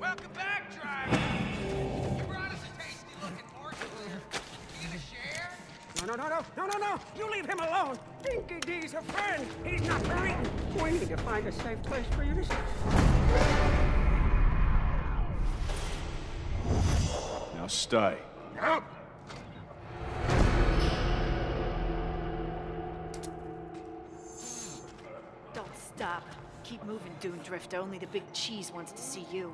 Welcome back, driver. You brought us a tasty-looking morsel here. You gonna share? No. You leave him alone. Dinky D's a friend. He's not for eating. We need to find a safe place for you to sit. Now stay. No. Don't stop. Keep moving, Dune Drifter. Only the big cheese wants to see you.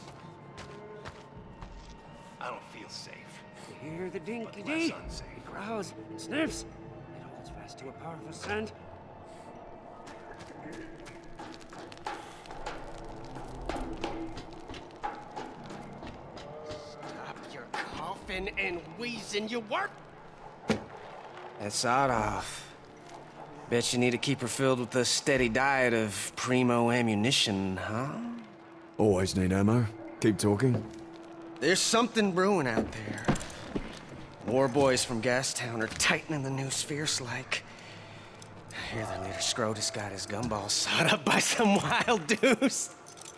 I don't feel safe. You hear the Dinky What's my D? son say? He growls, sniffs. It holds fast to a powerful scent. Stop your coughing and wheezing, you work. That's off. Bet you need to keep her filled with a steady diet of primo ammunition, huh? Always need ammo. Keep talking. There's something brewing out there. War boys from Gastown are tightening the noose fierce-like. I hear their leader Scrotus got his gumball sawed up by some wild deuce.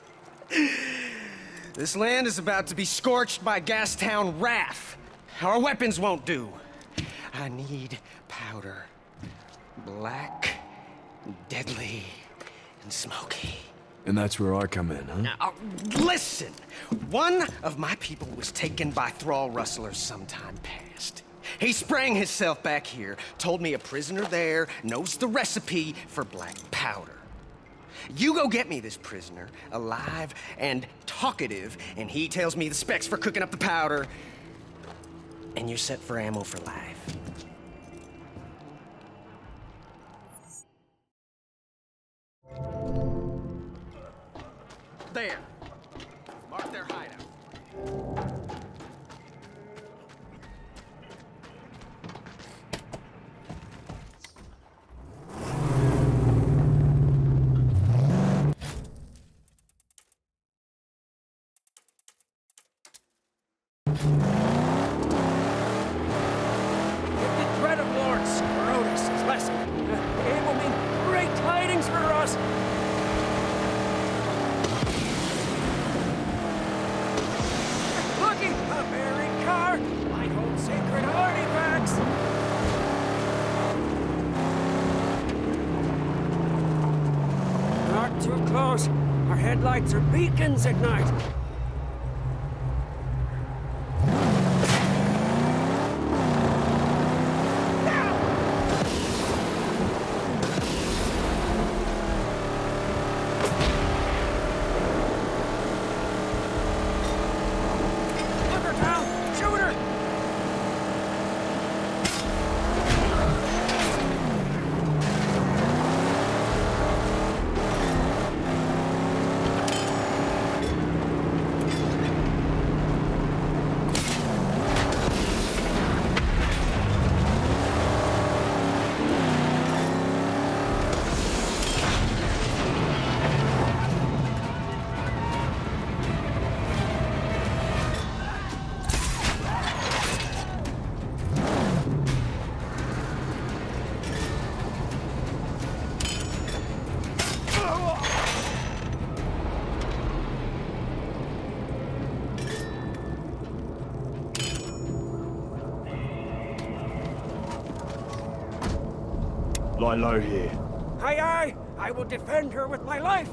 This land is about to be scorched by Gastown wrath. Our weapons won't do. I need powder. Black, deadly, and smoky. And that's where I come in, huh? Now, listen! One of my people was taken by thrall rustlers sometime past. He sprang himself back here, told me a prisoner there knows the recipe for black powder. You go get me this prisoner, alive and talkative, and he tells me the specs for cooking up the powder, and you're set for ammo for life. There. Mark their hideout. The dread of Lord Scrotus is lessened. It will mean great tidings for us. Looky, a buried car might hold sacred artifacts. Not too close. Our headlights are beacons at night. Look her down! Shoot her! Lie low here. Aye, I will defend her with my life.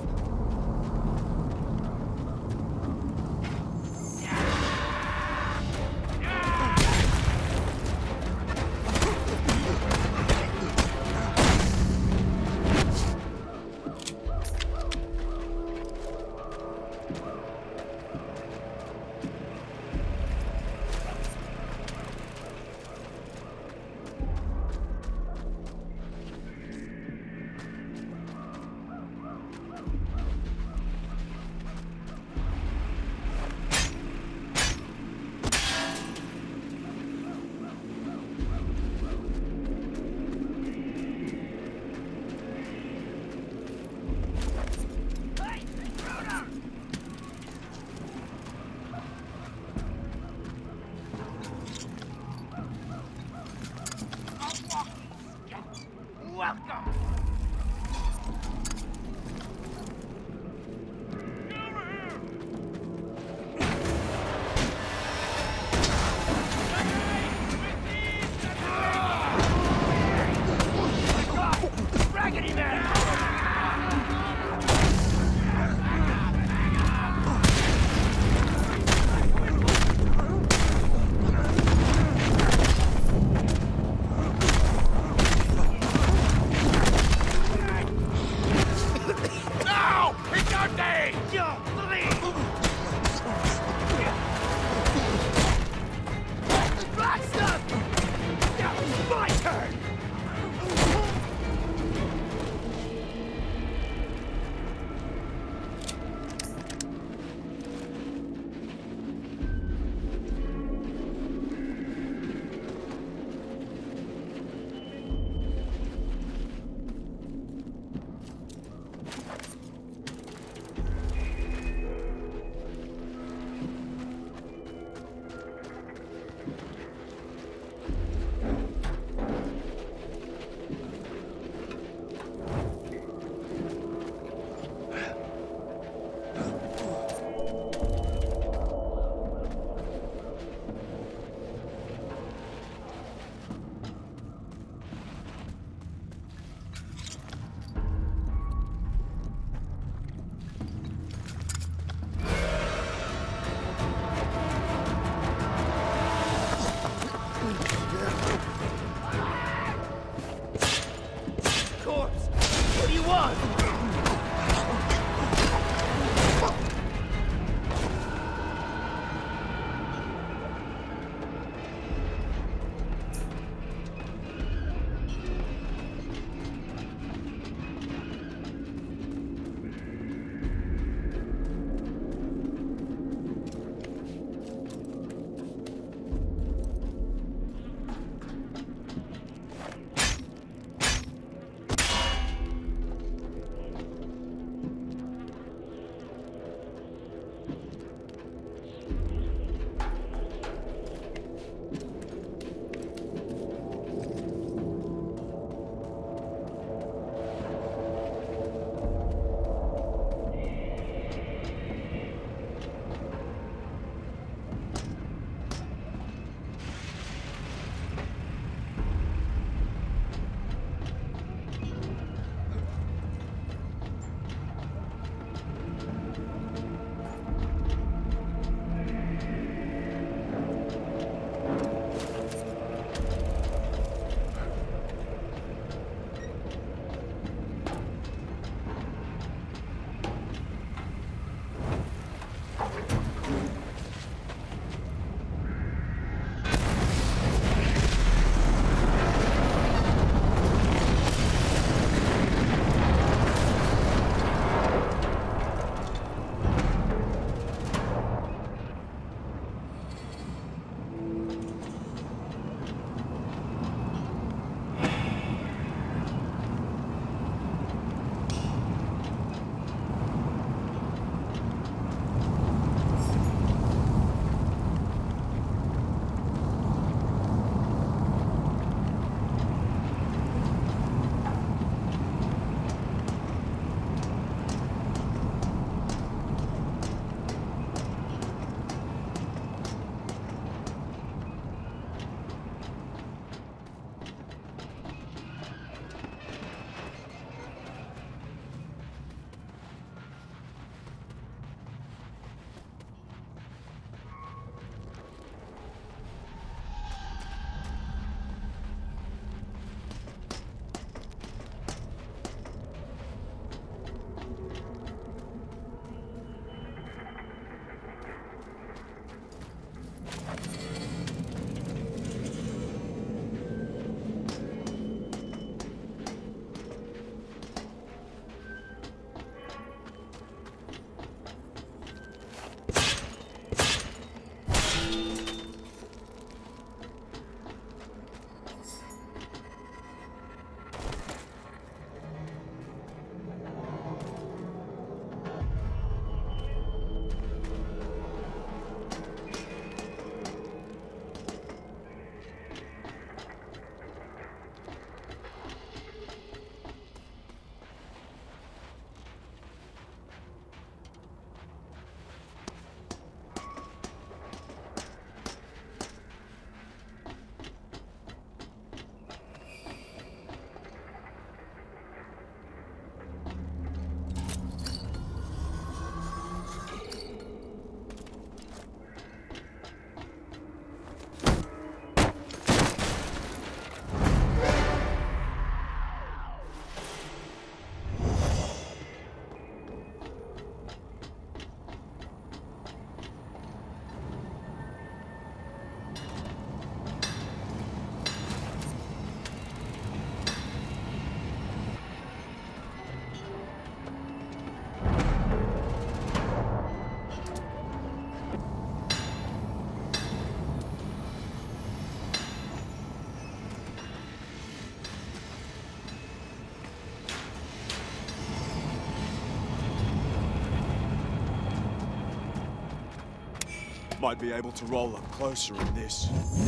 Might be able to roll up closer in this.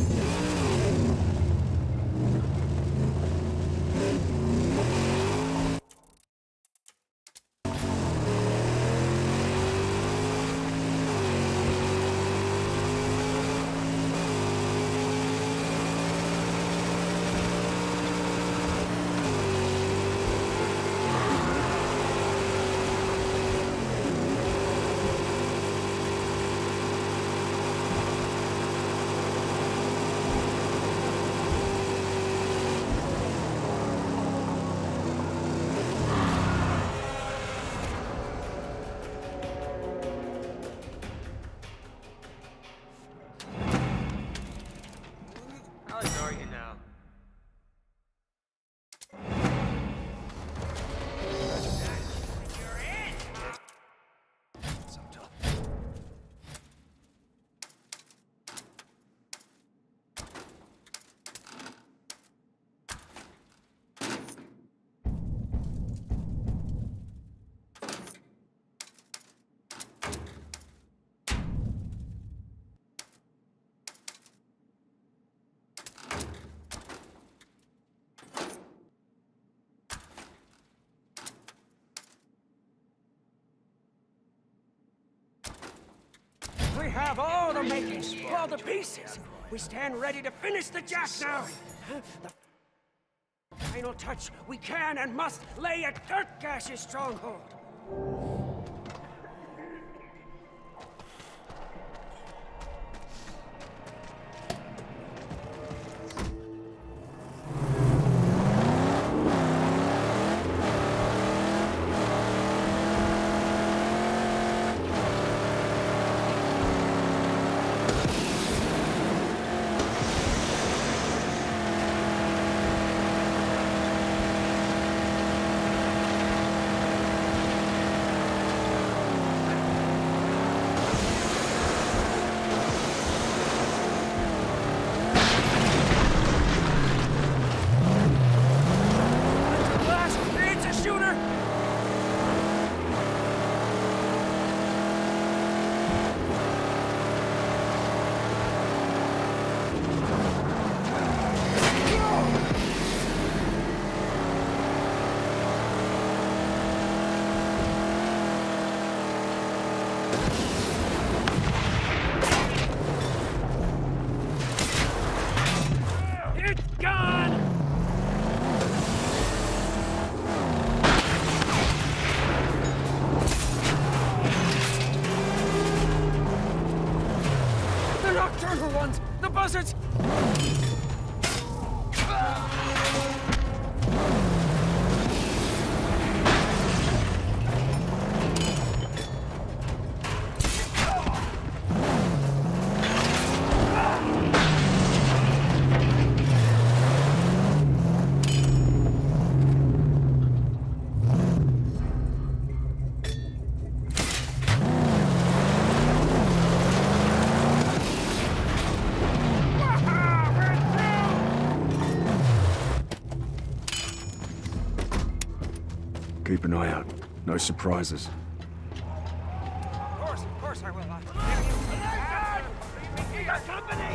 I'll ignore you now. We have all the makings, all the pieces. We stand ready to finish the job now. The final touch, we can and must lay at Dirtgash's stronghold. The buzzards! Keep an eye out. No surprises. Of course I will. You got company!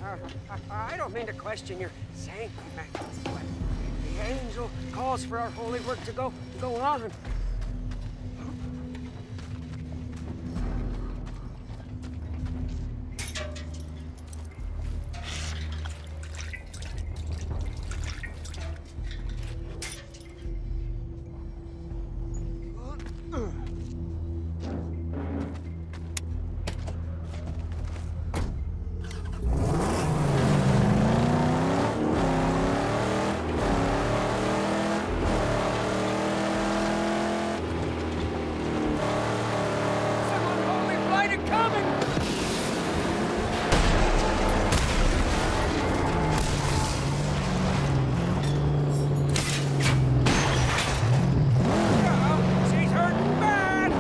I don't mean to question your sanctity, but the angel calls for our holy work to go on. Some unholy blighted coming! Uh-oh, she's hurting bad!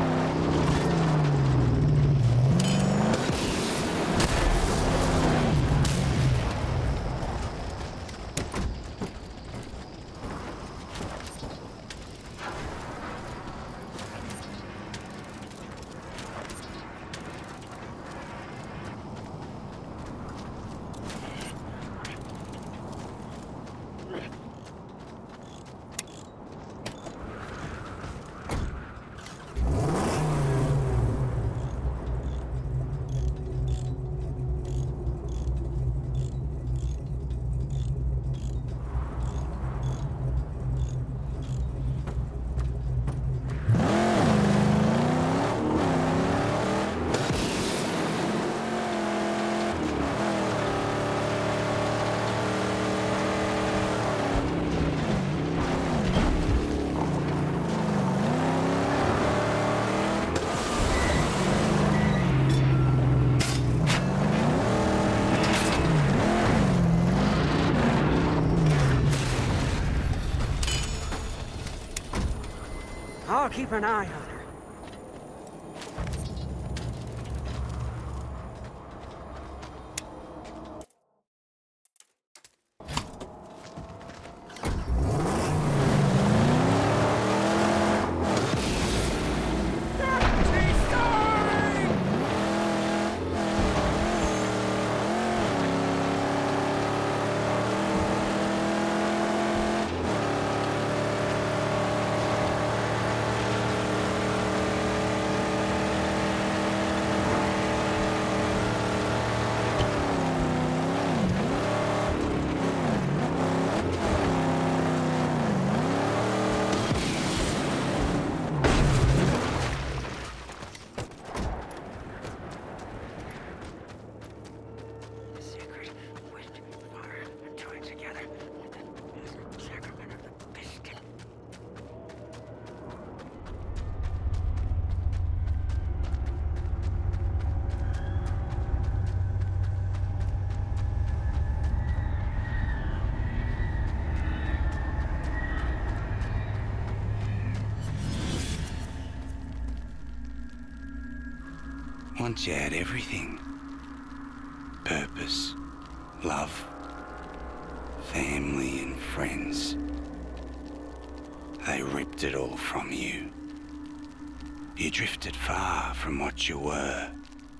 I'll keep an eye on her. She's starving! Sacred wind, fire, and joined together with the sacrament of the biscuit. Once you had everything. Purpose, love, family and friends. They ripped it all from you. You drifted far from what you were.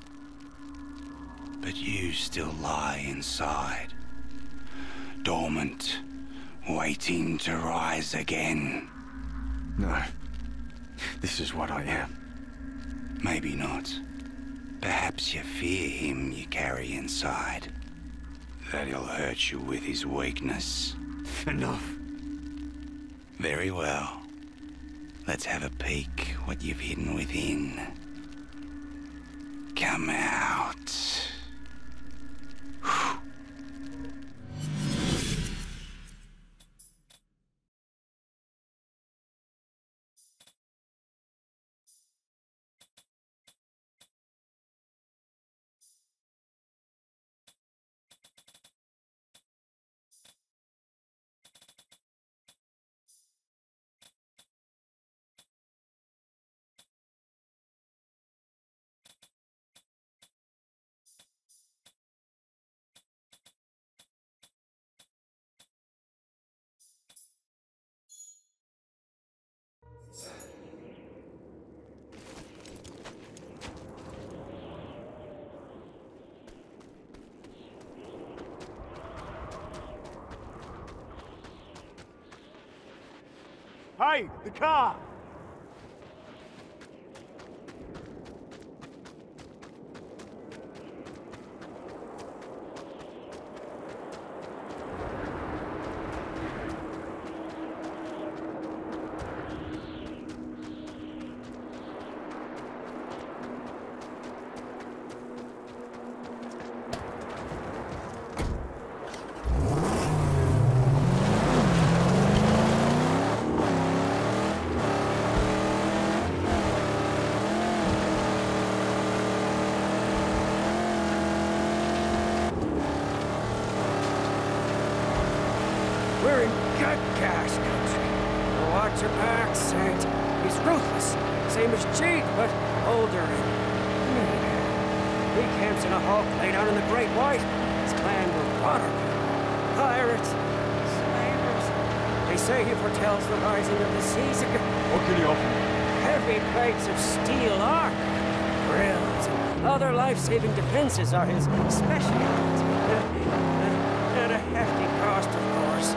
But you still lie inside, dormant, waiting to rise again. No. This is what I am. Maybe not. Perhaps you fear him you carry inside. That he'll hurt you with his weakness. Enough. Very well. Let's have a peek what you've hidden within. Come out. Hey, the car! We're in gut gas country. Watch your back, Saint. He's ruthless, same as Jeet, but older and mean. He camps in a hulk lay down in the Great White. His clan were water people, pirates, slavers. They say he foretells the rising of the seas again. What can you offer? Heavy plates of steel armor, grills, and other life-saving defenses are his specialties. At a hefty cost, of course.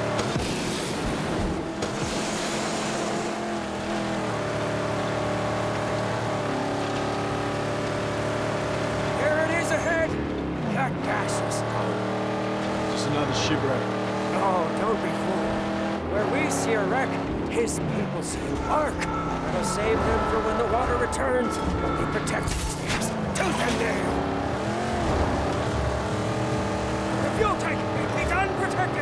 There it is ahead. Got gases. Just another shipwreck. Oh, don't be fooled. Where we see a wreck, his people see an ark. That'll save them for when the water returns. He protects us tooth and nail. The fuel tank, it's unprotected.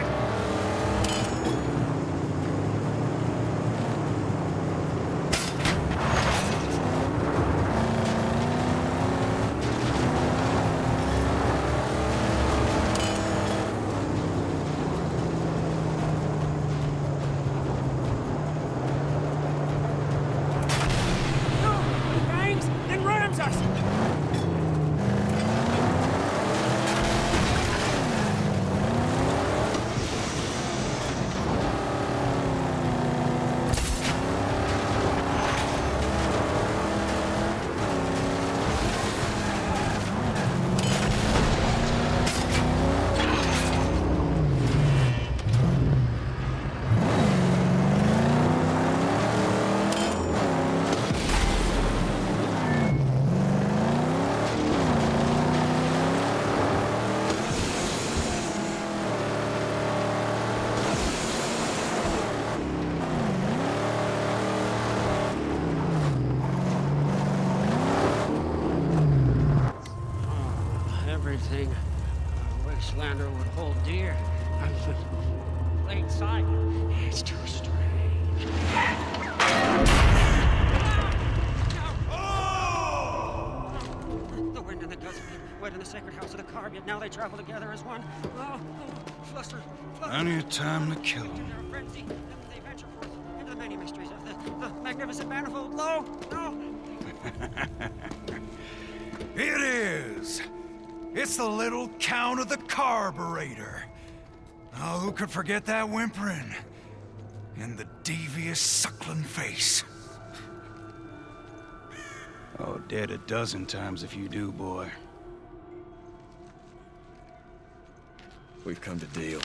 Everything a Wastelander would hold dear. Late sight. It's too strange. The wind and the gust wet in the sacred house of the Carb, yet now they travel together as one. Oh, fluster. Plenty of time to kill him. Their frenzy, they venture forth into the many mysteries of the magnificent manifold. No. It is! It's the little Count of the Carburetor. Oh, who could forget that whimpering? And the devious, suckling face. Oh, dead a dozen times if you do, boy. We've come to deal.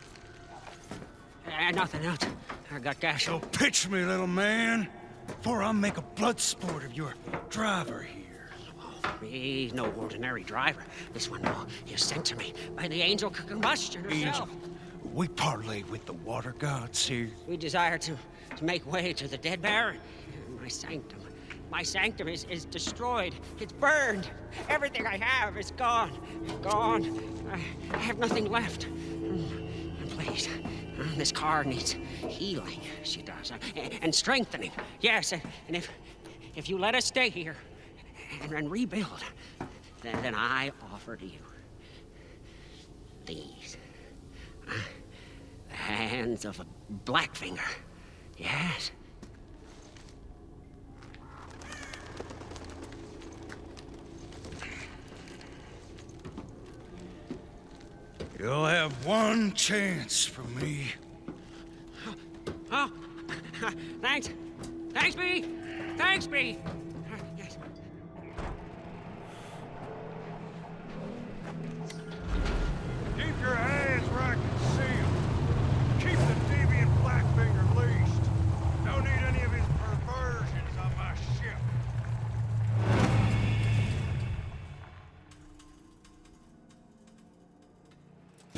Nothing else. I got gas. So pitch me, little man, before I make a blood sport of your driver here. He's no ordinary driver. This one is sent to me by the angel combustion herself. Angel. We parlay with the water gods here. We desire to make way to the dead Baron. My sanctum is destroyed. It's burned. Everything I have is gone. Gone. I have nothing left. Please, this car needs healing. She does. And strengthening. Yes, and if you let us stay here and rebuild, then I offer to you these. The hands of a Blackfinger. Yes. You'll have one chance from me. Oh, thanks. Thanks, B. Thanks, B. Yes. Keep your hands where I can see them. Keep the deviant Blackfinger leashed.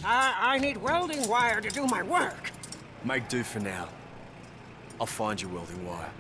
I need welding wire to do my work. Make do for now. I'll find you welding wire.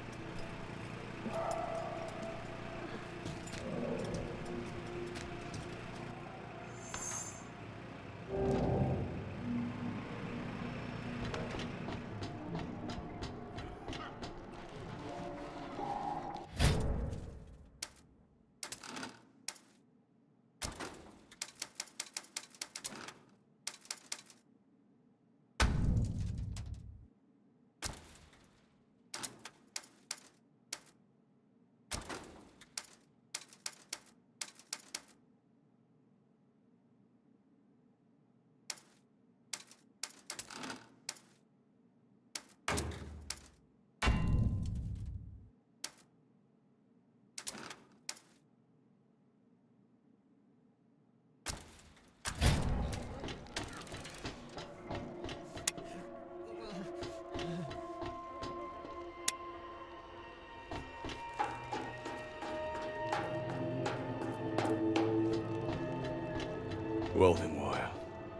Welding wire.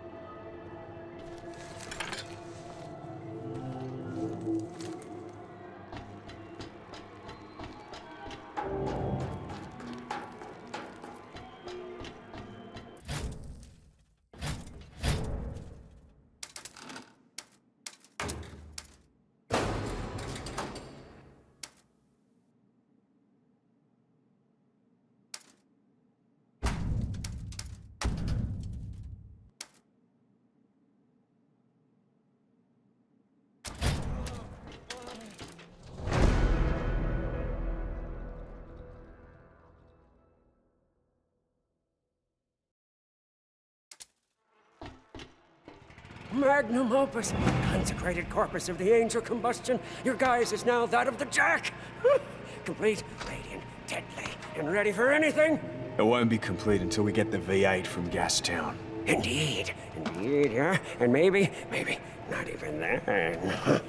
Magnum opus, consecrated corpus of the angel combustion. Your guise is now that of the Jack. Complete, radiant, deadly, and ready for anything. It won't be complete until we get the V8 from Gastown. Indeed, yeah. And maybe not even then.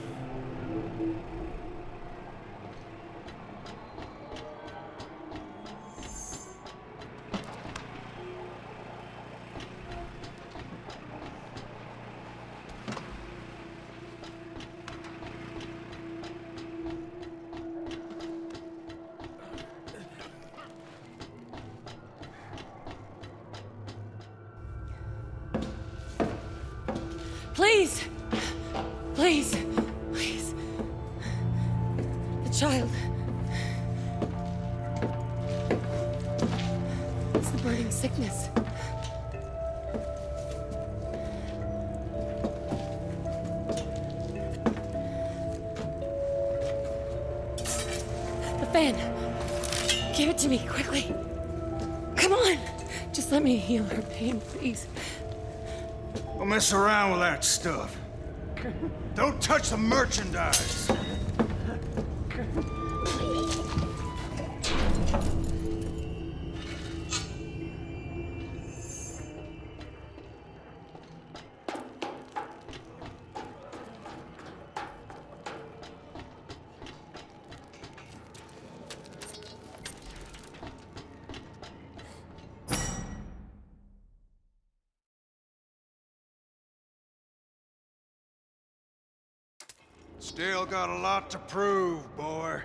Please! Please! Please! The child. It's the burning sickness. The fan. Give it to me, quickly. Come on! Just let me heal her pain, please. Don't mess around with that stuff. Don't touch the merchandise. Still got a lot to prove, boy.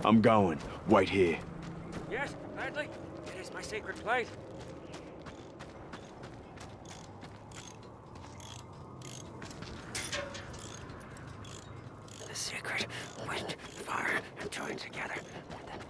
I'm going. Wait here. Yes, gladly. It is my sacred place. The sacred wind, fire, and join together. And then